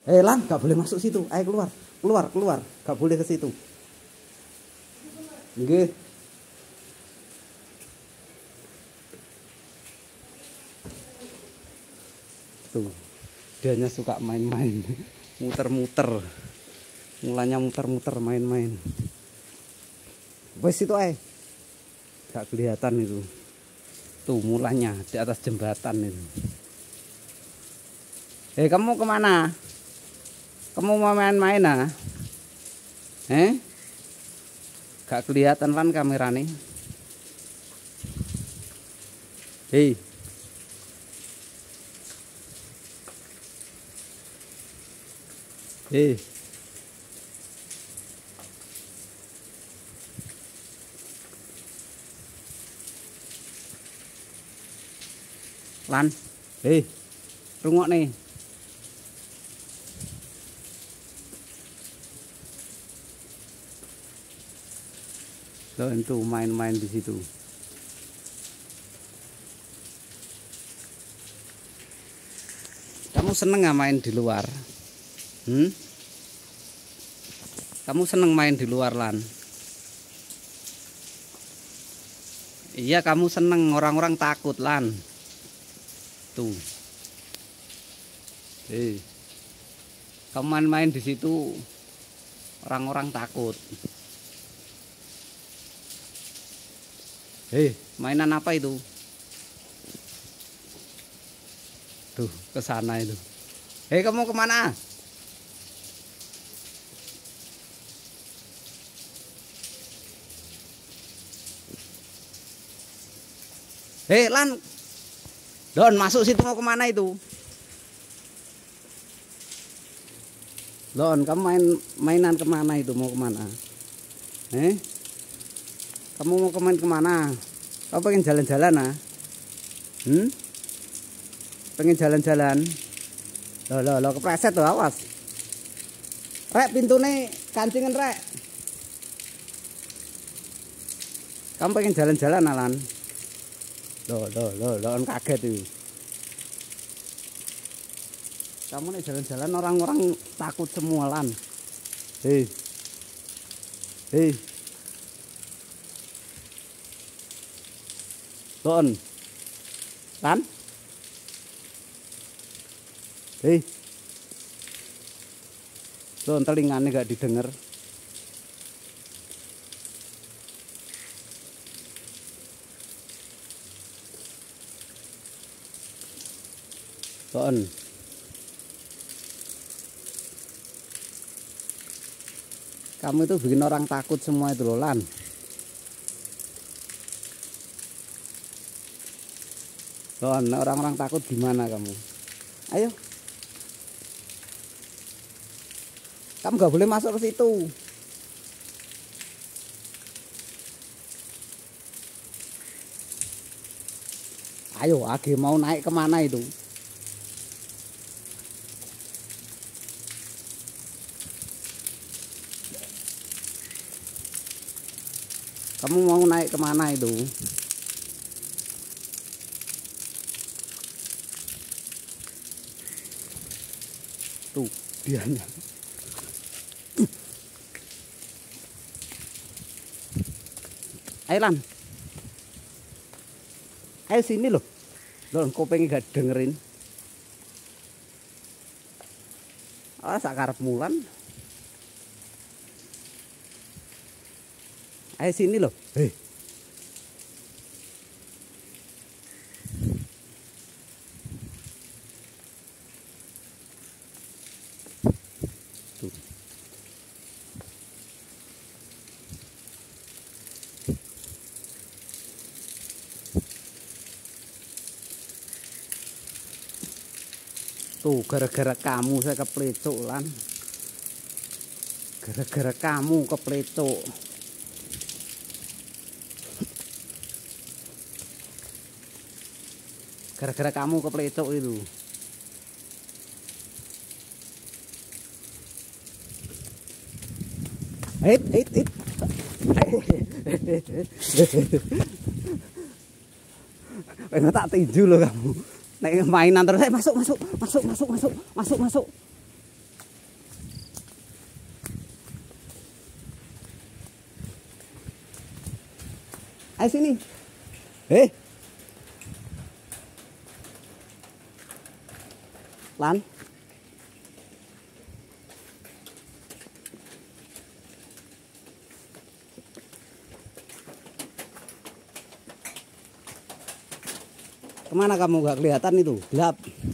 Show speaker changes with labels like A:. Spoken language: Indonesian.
A: Lan, gak boleh masuk situ. Ayo keluar, keluar, keluar. Gak boleh ke situ. Nggih. Tuh, dianya suka main-main, muter-muter. Mulanya muter-muter, main-main. Wes itu gak kelihatan itu. Tuh mulanya di atas jembatan itu. Kamu kemana? Kamu mau main-main ah? Gak kelihatan kan kameranya? Hei. Hei. Lan. Hei. Rungok nih. Loh, itu main-main di situ. Kamu seneng nggak main di luar? Kamu seneng main di luar, Lan? Iya, kamu seneng, orang-orang takut, Lan. Tuh. Kamu main-main di situ, orang-orang takut. Mainan apa itu? Tuh, ke sana itu. Kamu kemana? Lan. Don, masuk situ mau kemana itu? Don, kamu mainan kemana itu? Mau kemana? Kamu mau main kemana? Kamu pengen jalan-jalan ah? Pengen jalan-jalan? Lo kepleset tuh, awas. Rek, pintu nih kancingan rek. Kamu pengen jalan-jalan Alan? Lo kaget tuh. Kamu nih jalan-jalan orang-orang takut semua Lan. Hei. Don. Lan. Don, telinganya gak didengar. Don. Kamu itu bikin orang takut semua itu loh, Lan. Don, orang-orang takut gimana kamu? Ayo. Kamu gak boleh masuk ke situ. Ayo, Age mau naik kemana itu? Kamu mau naik kemana itu? Tuh, dianya. Ayo Lan. Ayo sini loh. Loh, kok pengen gak dengerin? Sak karep mulan. Ayo sini loh. Tuh, gara-gara kamu saya keplecok Lan. Gara-gara kamu keplecok. Gara-gara kamu keplecok itu. Hit. Tak tinju loh kamu. Nek mainan terus, masuk. Ayo sini. Lan. Kemana kamu? Gak kelihatan itu, gelap.